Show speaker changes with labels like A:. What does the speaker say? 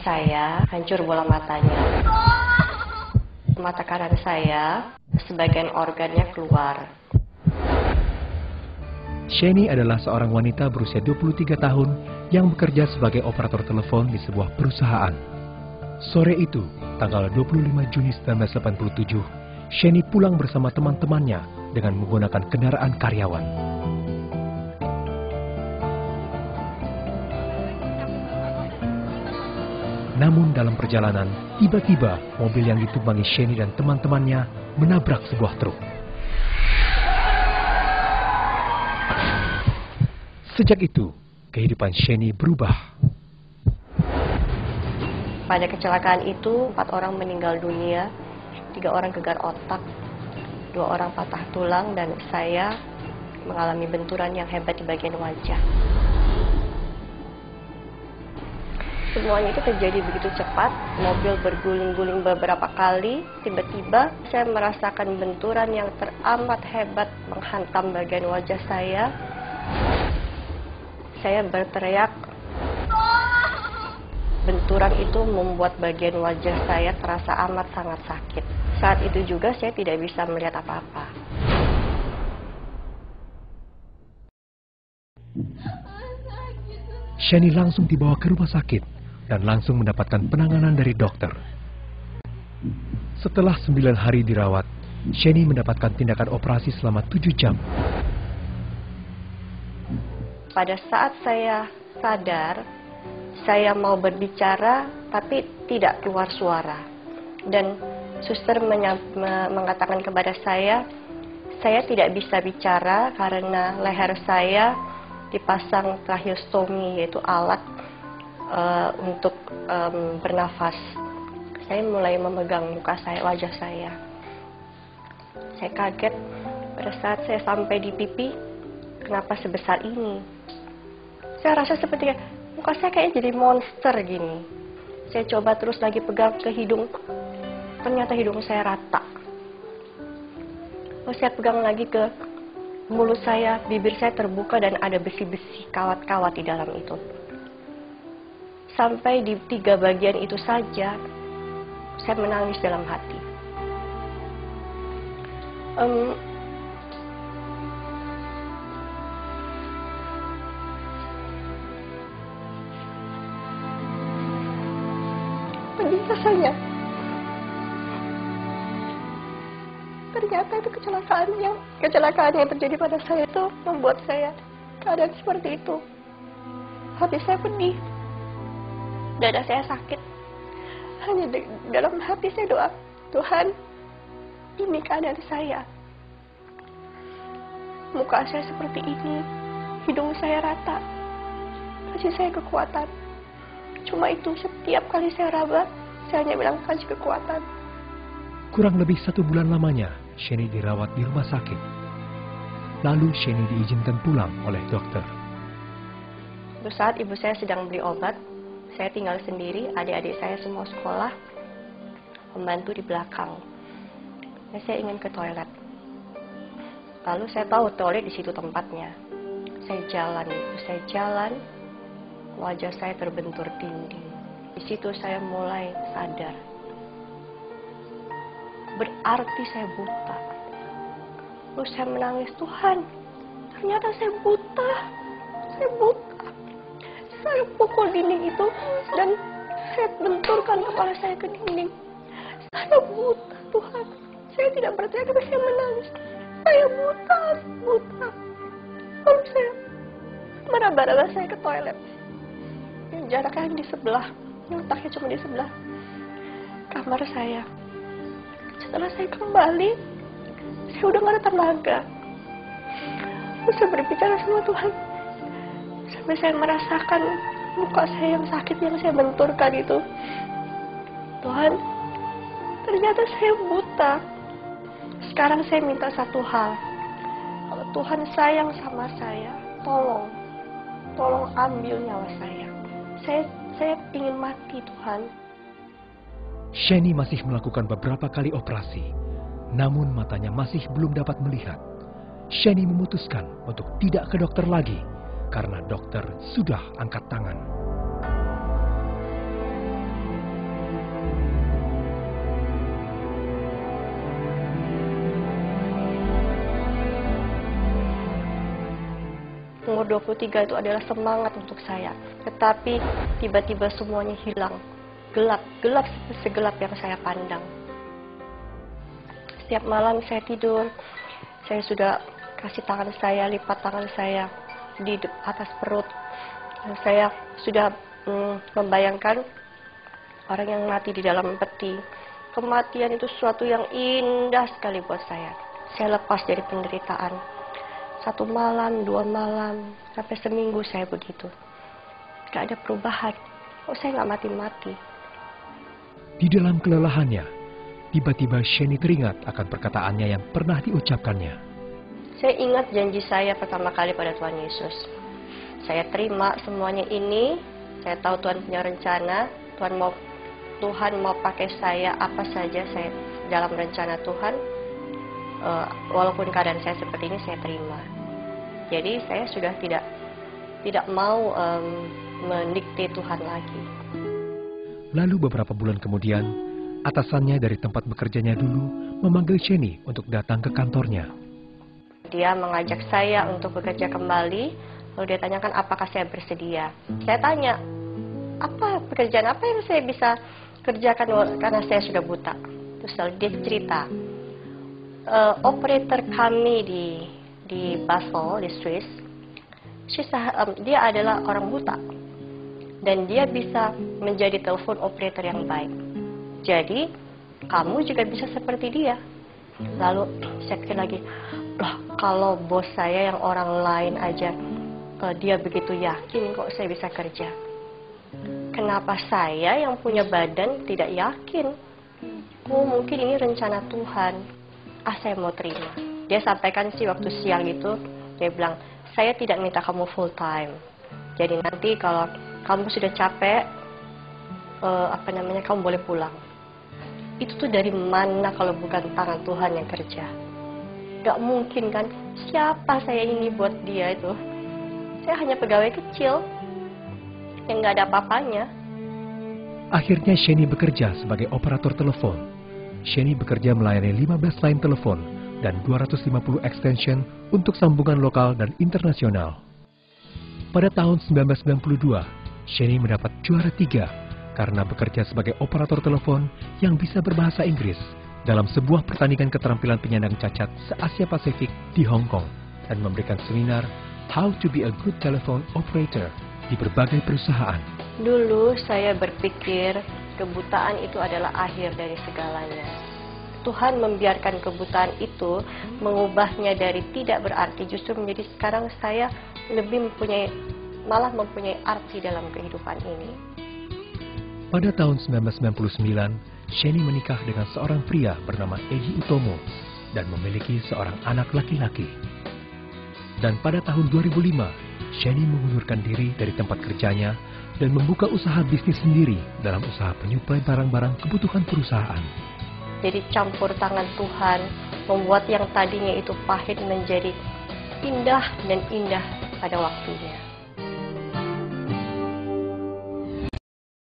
A: saya hancur bola matanya. Mata kanan saya, sebagian organnya keluar.
B: Sheni adalah seorang wanita berusia 23 tahun yang bekerja sebagai operator telepon di sebuah perusahaan. Sore itu, tanggal 25 Juni 1987, Sheni pulang bersama teman-temannya dengan menggunakan kendaraan karyawan. Namun dalam perjalanan, tiba-tiba mobil yang ditumpangi Sheni dan teman-temannya menabrak sebuah truk. Sejak itu, kehidupan Sheni berubah.
A: Pada kecelakaan itu, 4 orang meninggal dunia, 3 orang gegar otak, 2 orang patah tulang, dan saya mengalami benturan yang hebat di bagian wajah. Semuanya itu terjadi begitu cepat, mobil berguling-guling beberapa kali, tiba-tiba saya merasakan benturan yang teramat hebat menghantam bagian wajah saya. Saya berteriak. Benturan itu membuat bagian wajah saya terasa amat sangat sakit. Saat itu juga saya tidak bisa melihat apa-apa.
B: Sheni langsung dibawa ke rumah sakit dan langsung mendapatkan penanganan dari dokter. Setelah 9 hari dirawat, Sheni mendapatkan tindakan operasi selama 7 jam.
A: Pada saat saya sadar, saya mau berbicara tapi tidak keluar suara. Dan suster mengatakan kepada saya tidak bisa bicara karena leher saya dipasang tracheostomi, yaitu alat untuk bernafas. Saya mulai memegang muka saya, wajah saya. Saya kaget pada saat saya sampai di pipi, kenapa sebesar ini? Saya rasa seperti muka saya kayak jadi monster gini. Saya coba terus lagi pegang ke hidung, ternyata hidung saya rata. Saya pegang lagi ke mulut saya, bibir saya terbuka dan ada besi-besi, kawat-kawat di dalam itu. Sampai di 3 bagian itu saja, saya menangis dalam hati. Pedih rasanya. Ternyata itu kecelakaan yang terjadi pada saya itu membuat saya keadaan seperti itu. Hati saya pedih. Dada saya sakit. Hanya dalam hati saya doa, Tuhan, ini keadaan saya. Muka saya seperti ini, hidung saya rata. Kasih saya kekuatan. Cuma itu, setiap kali saya raba, saya hanya bilang kasih kekuatan.
B: Kurang lebih 1 bulan lamanya, Sheni dirawat di rumah sakit. Lalu Sheni diizinkan pulang oleh dokter.
A: Saat ibu saya sedang beli obat, saya tinggal sendiri, adik-adik saya semua sekolah, membantu di belakang. Saya ingin ke toilet. Lalu saya tahu toilet di situ tempatnya. Saya jalan, wajah saya terbentur dinding. Di situ saya mulai sadar. Berarti saya buta. Lalu saya menangis, Tuhan, ternyata saya buta. Saya pukul dinding itu dan saya benturkan kepala saya ke dinding. Saya buta, Tuhan. Saya tidak berteriak, tapi saya menangis. Saya buta. Lalu saya meraba-raba saya ke toilet. Yang jaraknya di sebelah, yang letaknya cuma di sebelah kamar saya. Setelah saya kembali, saya udah gak ada tenaga. Lalu saya berbicara sama Tuhan. Sampai saya merasakan muka saya yang sakit yang saya benturkan itu. Tuhan, ternyata saya buta. Sekarang saya minta satu hal. Kalau Tuhan sayang sama saya, tolong ambil nyawa saya. Saya ingin mati, Tuhan.
B: Sheni masih melakukan beberapa kali operasi, namun matanya masih belum dapat melihat. Sheni memutuskan untuk tidak ke dokter lagi, karena dokter sudah angkat tangan.
A: 23 itu adalah semangat untuk saya. Tetapi tiba-tiba semuanya hilang. Gelap segelap yang saya pandang. Setiap malam saya tidur, saya sudah kasih tangan saya, lipat tangan saya di atas perut. Dan saya sudah membayangkan orang yang mati di dalam peti. Kematian itu sesuatu yang indah sekali buat saya. Saya lepas dari penderitaan. 1 malam, 2 malam, sampai seminggu saya begitu. Gak ada perubahan. Kok saya gak mati-mati?
B: Di dalam kelelahannya, tiba-tiba Sheni teringat akan perkataannya yang pernah diucapkannya.
A: Saya ingat janji saya pertama kali pada Tuhan Yesus. Saya terima semuanya ini. Saya tahu Tuhan punya rencana. Tuhan mau pakai saya apa saja saya dalam rencana Tuhan. Walaupun keadaan saya seperti ini, saya terima. Jadi saya sudah tidak mau mendikte Tuhan lagi.
B: Lalu beberapa bulan kemudian, atasannya dari tempat bekerjanya dulu memanggil Sheni untuk datang ke kantornya.
A: Dia mengajak saya untuk bekerja kembali, lalu dia tanyakan apakah saya bersedia. Saya tanya, pekerjaan apa yang saya bisa kerjakan karena saya sudah buta. Terus lalu dia cerita, operator kami di Basel, di Swiss, dia adalah orang buta. Dan dia bisa menjadi telepon operator yang baik. Jadi, kamu juga bisa seperti dia. Lalu, saya pikir lagi, kalau bos saya yang orang lain aja, dia begitu yakin kok saya bisa kerja. Kenapa saya yang punya badan tidak yakin? Mungkin ini rencana Tuhan. Saya mau terima. Dia sampaikan sih waktu siang itu, dia bilang, saya tidak minta kamu full time. Jadi nanti kalau kamu sudah capek, kamu boleh pulang. Itu tuh dari mana kalau bukan tangan Tuhan yang kerja? Gak mungkin kan? Siapa saya ini buat dia itu? Saya hanya pegawai kecil yang gak ada apa-apanya.
B: Akhirnya Sheni bekerja sebagai operator telepon. Sheni bekerja melayani 15 line telepon dan 250 extension untuk sambungan lokal dan internasional. Pada tahun 1992, Sheni mendapat juara 3 karena bekerja sebagai operator telepon yang bisa berbahasa Inggris dalam sebuah pertandingan keterampilan penyandang cacat se-Asia Pasifik di Hong Kong dan memberikan seminar How to be a good telephone operator di berbagai perusahaan.
A: Dulu saya berpikir kebutaan itu adalah akhir dari segalanya. Tuhan membiarkan kebutaan itu mengubahnya dari tidak berarti justru menjadi sekarang saya malah mempunyai arti dalam kehidupan ini.
B: Pada tahun 1999, Sheni menikah dengan seorang pria bernama Eiji Utomo dan memiliki seorang anak laki-laki. Dan pada tahun 2005, Sheni mengundurkan diri dari tempat kerjanya dan membuka usaha bisnis sendiri dalam usaha penyuplai barang-barang kebutuhan perusahaan.
A: Jadi campur tangan Tuhan membuat yang tadinya itu pahit menjadi indah dan indah pada waktunya.